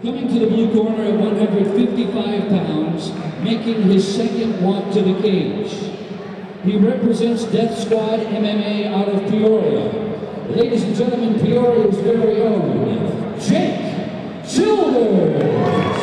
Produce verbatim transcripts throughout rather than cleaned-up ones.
Coming to the blue corner at one hundred fifty-five pounds, making his second walk to the cage. He represents Death Squad M M A out of Peoria. Ladies and gentlemen, Peoria's very own, Jake Childers.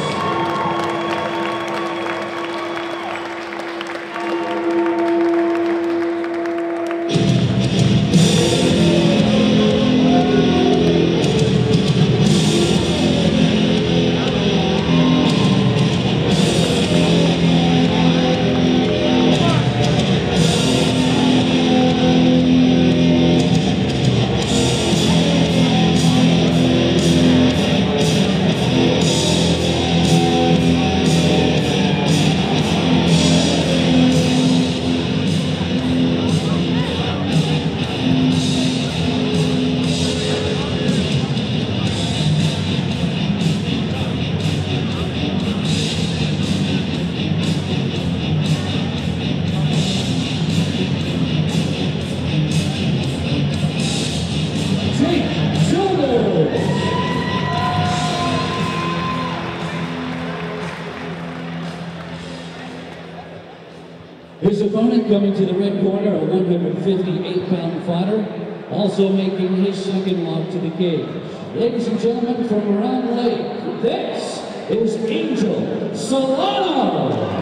His opponent coming to the red corner, a one hundred fifty-eight pound fighter, also making his second walk to the cage. Ladies and gentlemen, from Round Lake, this is Angel Solano.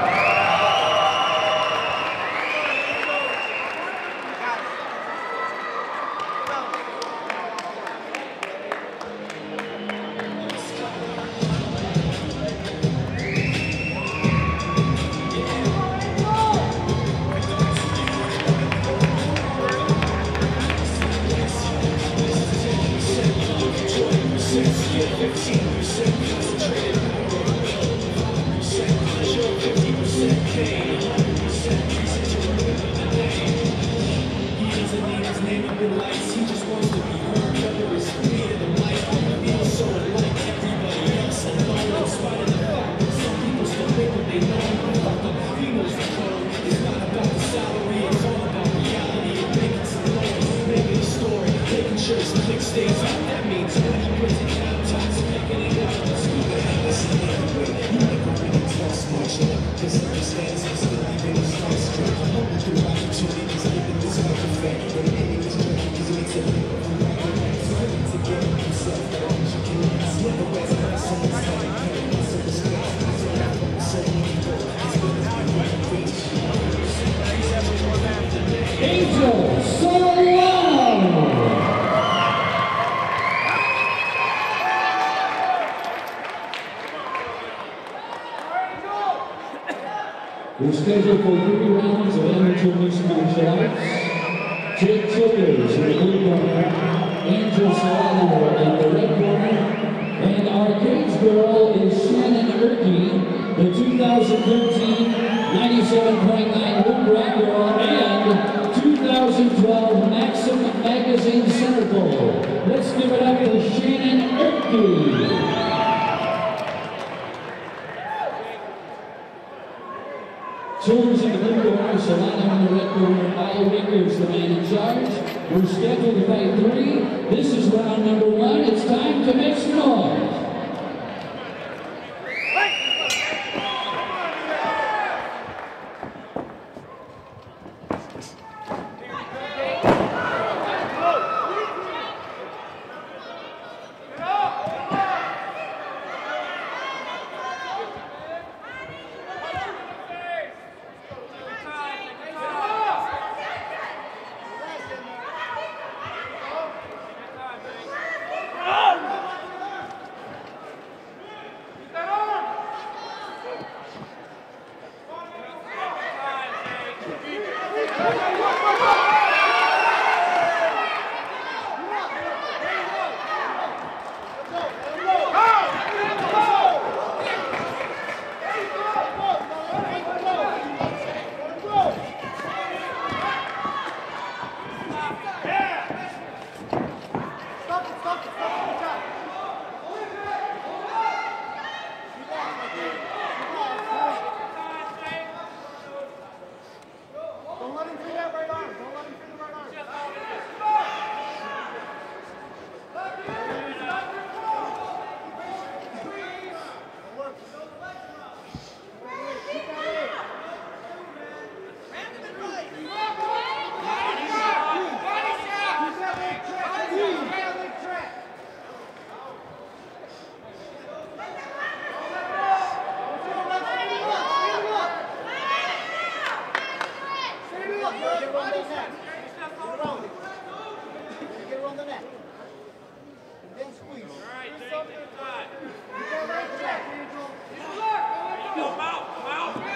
Angel Solano. We're scheduled for three rounds of amateur mixed martial arts. Jake Childers in the blue corner, Angel Solano in the red corner, and our cage girl is Shannon Erkey, the two thousand thirteen ninety-seven point nine Wood Rock Girl and two thousand twelve Maxim Magazine Centerfold. Let's give it up for Shannon Erkey. Childers in the blue corner, Solano in the red corner, Kyle Wickers, the man in charge. We're scheduled to fight three. This is round number one. It's time to make some noise. Get around the neck. Get around it. Get around the neck. And then squeeze. All right, take your time. Get around the neck. Go, mouth, mouth, mouth.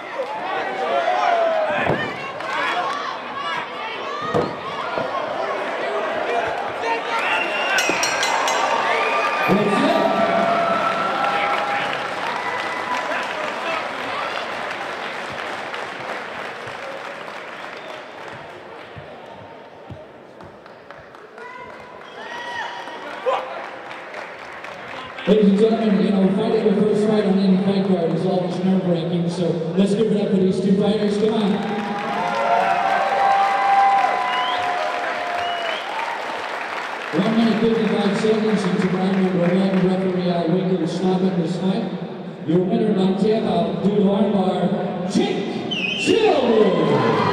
Ladies and gentlemen, you know, fighting your first fight on any fight card is always nerve-wracking, so let's give it up for these two fighters. Come on. One minute, fifty-five seconds into round number one. Referee Al Winkler is stopping this fight. Your winner by tap out due to armbar, Jake Chill.